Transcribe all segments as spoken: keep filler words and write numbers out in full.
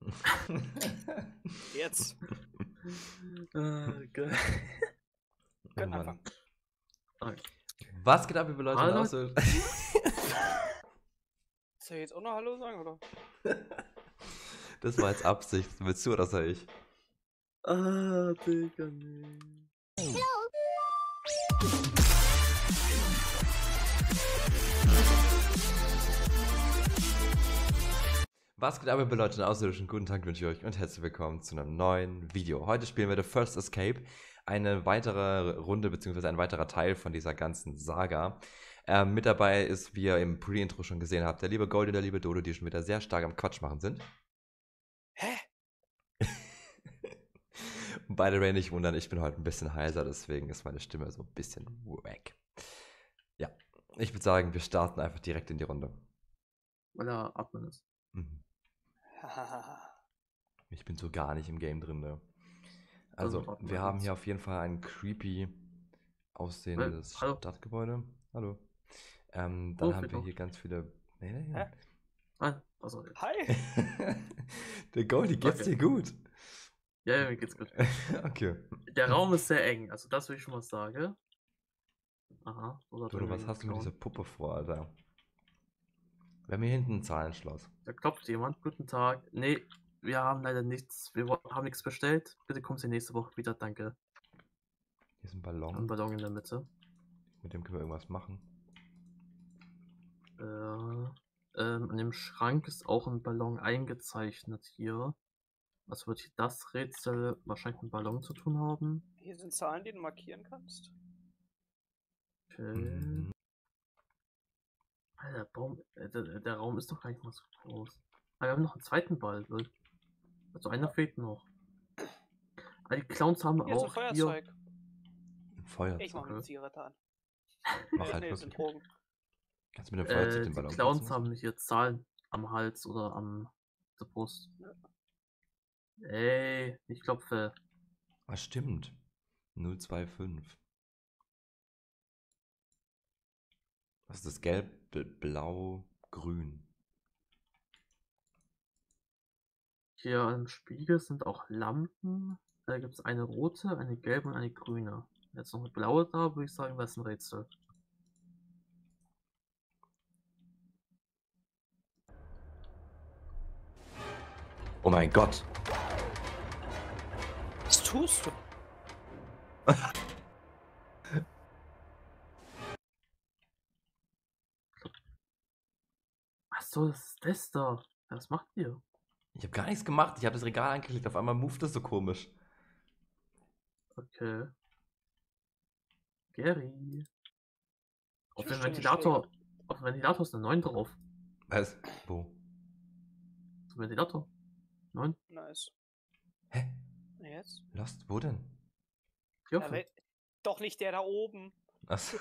Jetzt. Äh, geil. Wir können Oh anfangen. Okay. Was geht ab, liebe Leute? Hallo. Außer- Soll ich jetzt auch noch Hallo sagen, oder? Das war jetzt Absicht. Willst du oder soll ich? Ah, Digga, nee. Was geht ab, liebe Leute? Einen außerirdischen guten Tag wünsche ich euch und herzlich willkommen zu einem neuen Video. Heute spielen wir The First Escape, eine weitere Runde bzw. ein weiterer Teil von dieser ganzen Saga. Ähm, mit dabei ist, wie ihr im Pre-Intro schon gesehen habt, der liebe Gold und der liebe Dodo, die schon wieder sehr stark am Quatsch machen sind. Hä? Und beide Ray nicht wundern, ich bin heute ein bisschen heiser, deswegen ist meine Stimme so ein bisschen wack. Ja, ich würde sagen, wir starten einfach direkt in die Runde. Weil er Admin ist. Mhm. Ich bin so gar nicht im Game drin, ne? Also, Dann warten wir wir haben jetzt. hier auf jeden Fall ein creepy aussehendes Äh, hallo? Stadtgebäude. Hallo. Ähm, Oh, dann haben wir Friedhof. hier ganz viele... Nee, nee, Hä? nee. Ah, also, ja. Hi! Der Goldie, geht's Okay. dir gut? Ja, ja, mir geht's gut. Okay. Der Raum ist sehr eng, also das will ich schon mal sagen. Aha, so da Dodo, drin was hast du mit dieser schauen. Puppe vor, Alter? Wir haben hier hinten ein Zahlenschloss. Da klopft jemand. Guten Tag. Nee, wir haben leider nichts. Wir wo- haben nichts bestellt. Bitte kommen Sie nächste Woche wieder, danke. Hier ist ein Ein Ballon. Ballon in der Mitte. Mit dem können wir irgendwas machen. Äh, ähm, an dem Schrank ist auch ein Ballon eingezeichnet hier. Was wird hier das Rätsel wahrscheinlich mit Ballon zu tun haben? Hier sind Zahlen, die du markieren kannst. Okay. Mhm. Alter, der, Baum, äh, der, der Raum ist doch gar nicht mal so groß. Aber wir haben noch einen zweiten Ball. lol. Also einer fehlt noch. Aber die Clowns haben Hier ist ein auch Feuerzeug. Ein Feuerzeug. Ich mach mir eine Okay. Zigarette an. Mach Äh, halt nee, das sind wirklich. Drogen. Kannst du mit dem hier. Feuerzeug Äh, den die Ballon Clowns platzen haben lassen? hier Zahlen am Hals oder am der Brust. Ey, ich klopfe. Ah, stimmt. null zwei fünf. Was ist das? Gelb, bl- blau, grün. Hier am Spiegel sind auch Lampen. Da gibt es eine rote, eine gelbe und eine grüne. Jetzt noch eine blaue da, würde ich sagen, das ist ein Rätsel. Oh mein Gott. Was tust du? Achso, das ist das da. Was macht ihr? Ich habe gar nichts gemacht. Ich habe das Regal angeklickt. Auf einmal moved das so komisch. Okay. Gary. Auf dem Tischtennis Ventilator. Auf dem Ventilator ist eine neun drauf. Was? Wo? Auf dem Ventilator. neun. Nice. Hä? Und jetzt? Lost? Wo denn? Hier Ja, offen. we- doch nicht der da oben. Achso.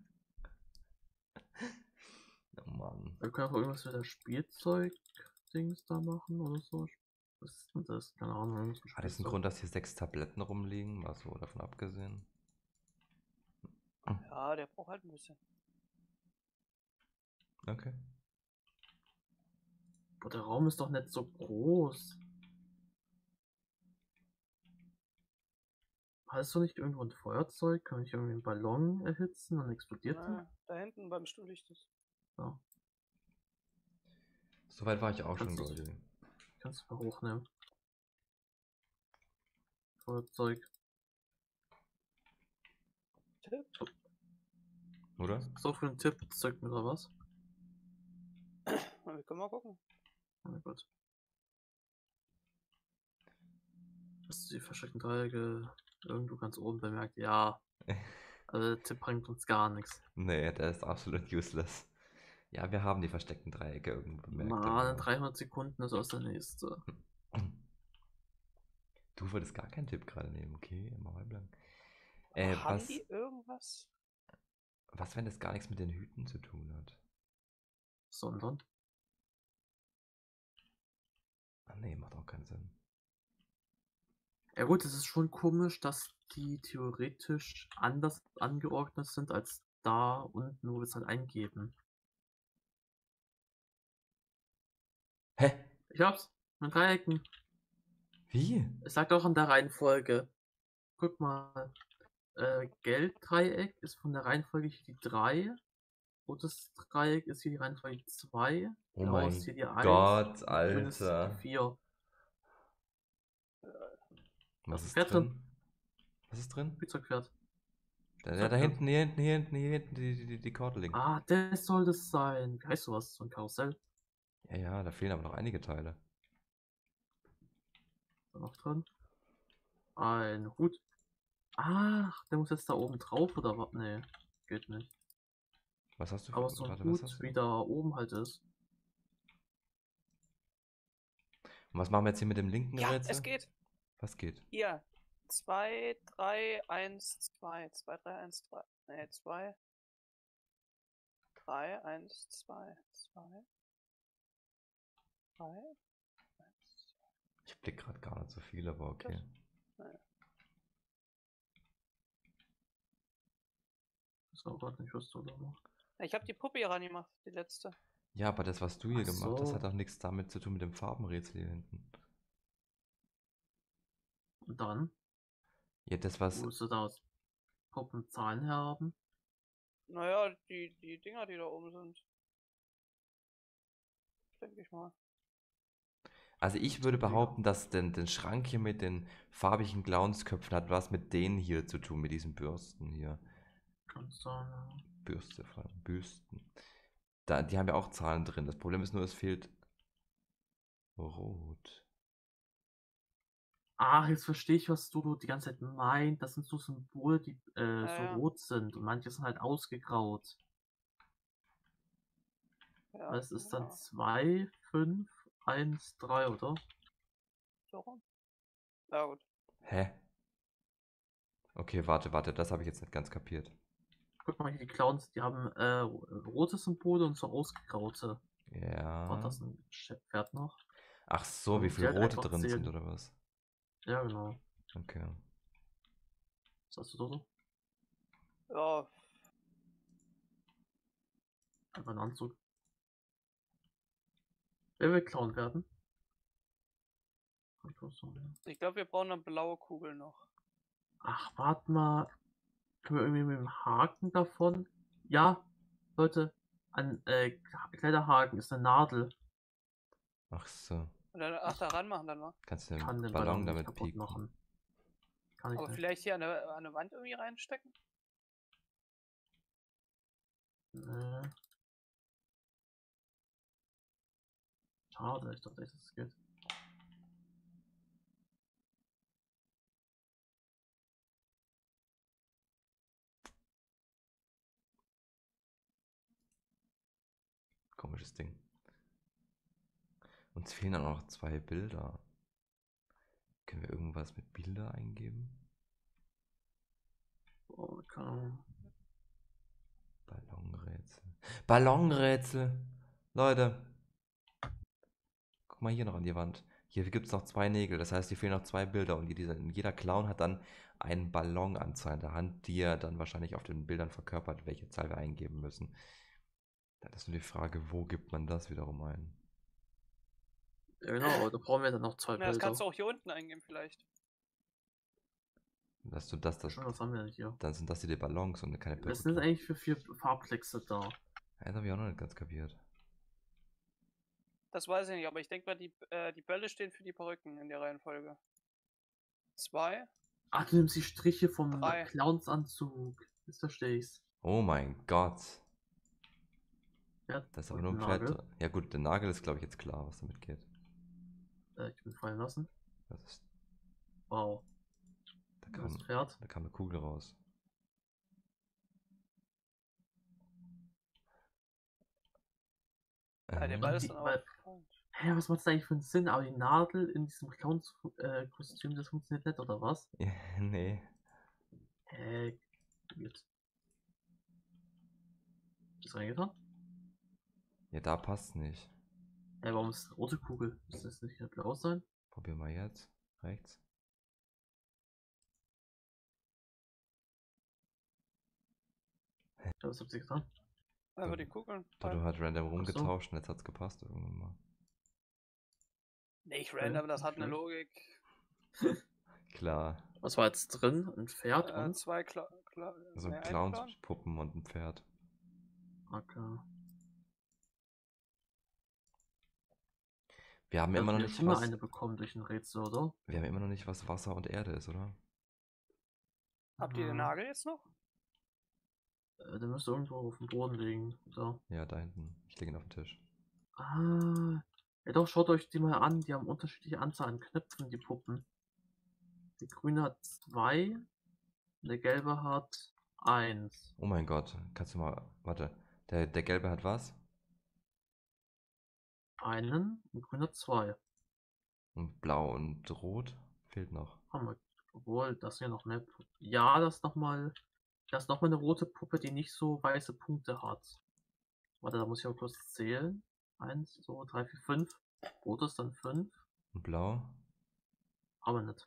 Oh Mann. Wir können auch irgendwas mit der Spielzeug-Dings da machen oder so. Was ist denn das? Keine Ahnung. irgendwas mit Hat das einen Spielzeug. Grund, dass hier sechs Tabletten rumliegen? Mal so davon abgesehen. Ja, der braucht halt ein bisschen. Okay. Boah, der Raum ist doch nicht so groß. Hast du nicht irgendwo ein Feuerzeug? Kann ich irgendwie einen Ballon erhitzen und explodiert der? Na, da hinten beim Stuhllicht ist. Ja. Soweit war ich auch schon, Kannst du- Goldie. Kannst du mal hochnehmen. Feuerzeug. Tipp. Oder? So für einen Tipp, zeigt mir da was? Wir können mal gucken. Oh mein Gott. Hast du die versteckten Dreiecke irgendwo ganz oben bemerkt? Ja. Also der Tipp bringt uns gar nichts. Nee, der ist absolut useless. Ja, wir haben die versteckten Dreiecke irgendwo bemerkt. Mann, in aber- dreihundert Sekunden ist aus der nächste. Du wolltest gar keinen Tipp gerade nehmen, okay, mal blank. Äh, Haben was, die irgendwas? was, wenn das gar nichts mit den Hüten zu tun hat? Sondern? Ah, nee, macht auch keinen Sinn. Ja gut, es ist schon komisch, dass die theoretisch anders angeordnet sind als da unten, wo wir es halt eingeben. Hä? Ich hab's. Mit Dreiecken. Wie? Es sagt auch an der Reihenfolge. Guck mal. Äh, Gelb-Dreieck ist von der Reihenfolge hier die drei. Rotes Dreieck ist hier die Reihenfolge zwei. Oh Blau ist hier mein die eins. Gott, Und grün ist die Alter. vier. Was ein ist Pferd drin? Was ist drin? Spielzeugpferd. Da, ja, da hinten, hier hinten, hier hinten, hier hinten, die, die, die, die Kordeling. Ah, das soll das sein. Wie heißt sowas? So ein Karussell. Ja, ja, da fehlen aber noch einige Teile. Ist da noch drin? Ein Hut. Ach, der muss jetzt da oben drauf oder was? Nee, geht nicht. Was hast du für Aber so ein warte, was Hut, hast du? wie da oben halt ist. Und was machen wir jetzt hier mit dem linken Ja, Rätsel? es geht. Was geht? Hier. zwei, drei, eins, zwei. zwei, drei, eins, drei. Nee, zwei. drei, eins, zwei. zwei. drei. eins, Ich blick gerade gar nicht so viel, aber okay. Naja. Ich weiß auch gerade nicht, was du da machst. Ich habe die Puppe hier rangemacht, die letzte. Ja, aber das, was du hier Ach gemacht hast, so. hat auch nichts damit zu tun mit dem Farbenrätsel hier hinten. Und dann? Ja, das, was. Wo musst du da aus Puppen Zahlen haben? Naja, die, die Dinger, die da oben sind. Denke ich mal. Also ich würde Dinger. behaupten, dass den, den Schrank hier mit den farbigen Clownsköpfen hat was mit denen hier zu tun, mit diesen Bürsten hier. Kann sein, ja. Bürste, vor allem Bürsten. Da, die haben ja auch Zahlen drin. Das Problem ist nur, es fehlt Rot. Ach, jetzt verstehe ich, was du die ganze Zeit meint. Das sind so Symbole, die äh, so ja. rot sind. Und manche sind halt ausgegraut. Ja, Das ist dann ja. zwei, fünf, eins, drei, oder? So rum. Ja, gut. Hä? Okay, warte, warte, das habe ich jetzt nicht ganz kapiert. Guck mal hier, die Clowns, die haben äh, rote Symbole und so ausgegraute. Ja. Und das ein Pferd noch. Ach so, Man wie muss viel die halt Rote einfach drin zählen. sind, oder was? Ja, genau. Okay. Was hast du da so? Ja, Einfach einen Anzug. Wer will Clown werden? ich glaube, wir brauchen eine blaue Kugel noch. Ach, warte mal. Können wir irgendwie mit dem Haken davon? Ja, Leute, ein äh, kleiner Haken ist eine Nadel. Ach so. Und dann, ach, da ranmachen dann mal. Kannst du den, Kann den Ballon, Ballon nicht damit kaputt pieken? machen. Kann ich Aber nicht. vielleicht hier an eine, an eine Wand irgendwie reinstecken? Nee. Schade, ich dachte echt, dass es geht. Komisches Ding. Uns fehlen dann auch noch zwei Bilder. Können wir irgendwas mit Bilder eingeben? Oh, keine Ahnung. Ballonrätsel. Ballonrätsel! Leute! Guck mal hier noch an die Wand. Hier gibt es noch zwei Nägel, das heißt, hier fehlen noch zwei Bilder und jeder, jeder Clown hat dann einen Ballonanzahl in der Hand, die er dann wahrscheinlich auf den Bildern verkörpert, welche Zahl wir eingeben müssen. Dann ist nur die Frage, wo gibt man das wiederum ein? Ja, genau, aber da brauchen wir dann noch zwei Na, das Bilder. kannst du auch hier unten eingeben vielleicht. Dass du das, das, Schon, was haben wir denn hier? dann sind das hier die Ballons und keine Was sind Perücken. eigentlich für vier Farbplexe da? Ja, das habe ich auch noch nicht ganz kapiert. Das weiß ich nicht, aber ich denke mal, die, äh, die Bälle stehen für die Perücken in der Reihenfolge. Zwei. Ach, du nimmst die Striche vom Drei. Clownsanzug. Jetzt verstehe ich's. Oh mein Gott. Ja, Das ist aber und nur ein den Flat. Nagel. Ja gut, der Nagel ist glaube ich jetzt klar, was damit geht. Äh, ich bin fallen lassen. Das ist, Wow. da, Das kam, Pferd. da kam eine Kugel raus. Ja, der Äh, Ball ist die- dann weil- auch. Hä, was macht das eigentlich für einen Sinn? Aber die Nadel in diesem Clowns-Kostüm, das funktioniert nicht, oder was? ja, nee. Hä? Jetzt. Ist reingetan? Ja, da passt nicht. Hä, warum ist das rote Kugel? Müsste das nicht blau sein? Probier mal jetzt. Rechts. Ja, was habt ihr getan? Einfach die Kugeln. Toto hat random so. rumgetauscht und jetzt hat's gepasst irgendwann mal. Nicht random, das hat eine Logik. Klar. Was war jetzt drin? Ein Pferd Äh, und? zwei Cla Cla So nee, ein Clowns, Clown? Puppen und ein Pferd. Okay. Wir haben Wir immer noch hatten ja nicht schon mal was. eine bekommen durch ein Rätsel, oder? Wir haben immer noch nicht, was Wasser und Erde ist, oder? Habt ihr den Ja. Nagel jetzt noch? Äh, der müsste irgendwo auf dem Boden liegen. So. Ja, da hinten. Ich lege ihn auf den Tisch. Ah. Ja doch, schaut euch die mal an. Die haben unterschiedliche Anzahl an Knöpfen, die Puppen. Die grüne hat zwei. Und der gelbe hat eins. Oh mein Gott. Kannst du mal. Warte. Der, der gelbe hat was? Einen und grün hat zwei. Und blau und rot fehlt noch. Haben wir. Obwohl, das sind ja noch mehr Puppen. Ja, das ist nochmal. Das ist nochmal eine rote Puppe, die nicht so weiße Punkte hat. Warte, da muss ich auch kurz zählen. Eins, zwei, drei, vier, fünf. Rot ist dann fünf. Und blau? Aber nicht.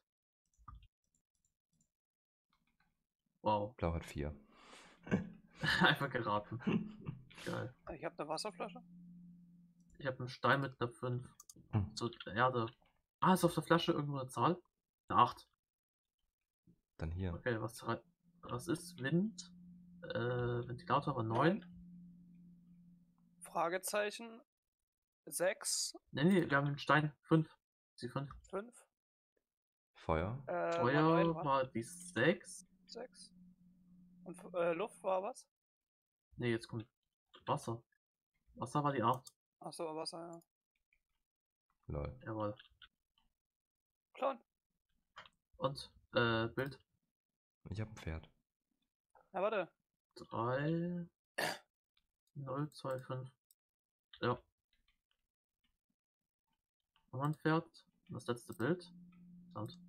Wow. Blau hat vier. Einfach geraten. Geil. Ich habe eine Wasserflasche. Ich habe einen Stein mit einer fünf. Hm. Zur Erde. Ah, ist auf der Flasche irgendwo eine Zahl? Eine acht. Dann hier. Okay, was, was ist Wind? Äh, Ventilator war neun. Fragezeichen. sechs. Nee, nee, wir haben einen Stein. fünf. Sie fünf. fünf. Feuer? Äh, war Feuer neun, war war die sechs. sechs. Und äh, Luft war was? Nee, jetzt kommt Wasser. Wasser war die acht. Achso, Wasser, ja. Lol. Jawohl. Clown. Und, äh, Bild. Ich habe ein Pferd. Na, warte. drei. null, zwei, fünf. Ja. Nochmal ein Pferd. Und das letzte Bild. Sand.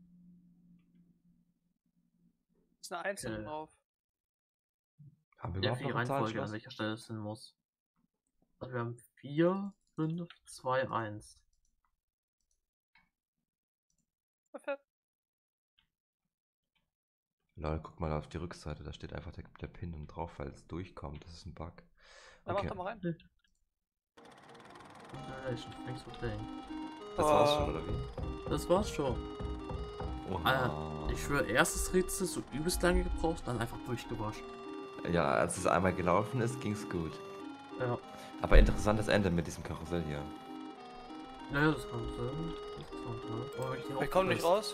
Ist eine Eins hinten Okay. drauf. Haben wir Ja, überhaupt für die noch ein Reihenfolge, an Zahlschloss? welcher Stelle es hin muss. Also wir haben vier, fünf, zwei, eins. Perfekt. Lol, guck mal auf die Rückseite, da steht einfach der, der Pin und drauf, weil es durchkommt. Das ist ein Bug. Dann mach Okay, doch mal rein. Relation, thanks for playing. das war's Oh. schon, oder wie? Das war's schon. Oha. Ich schwöre, erstes Rätsel so übelst lange gebraucht, dann einfach durchgewascht. Ja, als es einmal gelaufen ist, ging's gut. Ja. Aber interessantes Ende mit diesem Karussell hier. Naja, das kann sein. Interessant, ja. Aber ich Wir kommen nicht raus.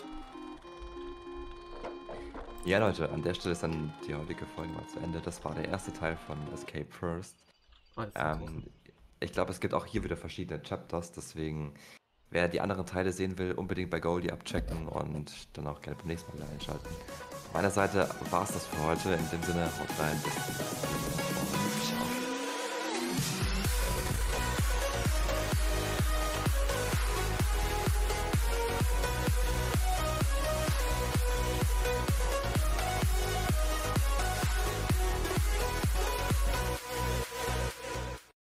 Ja, Leute, an der Stelle ist dann die heutige Folge mal zu Ende. Das war der erste Teil von Escape First. Ähm, ich glaube, es gibt auch hier wieder verschiedene Chapters, deswegen, wer die anderen Teile sehen will, unbedingt bei Goldie abchecken und dann auch gerne beim nächsten Mal wieder einschalten. Von meiner Seite war es das für heute. In dem Sinne, haut rein, bis zum nächsten Mal.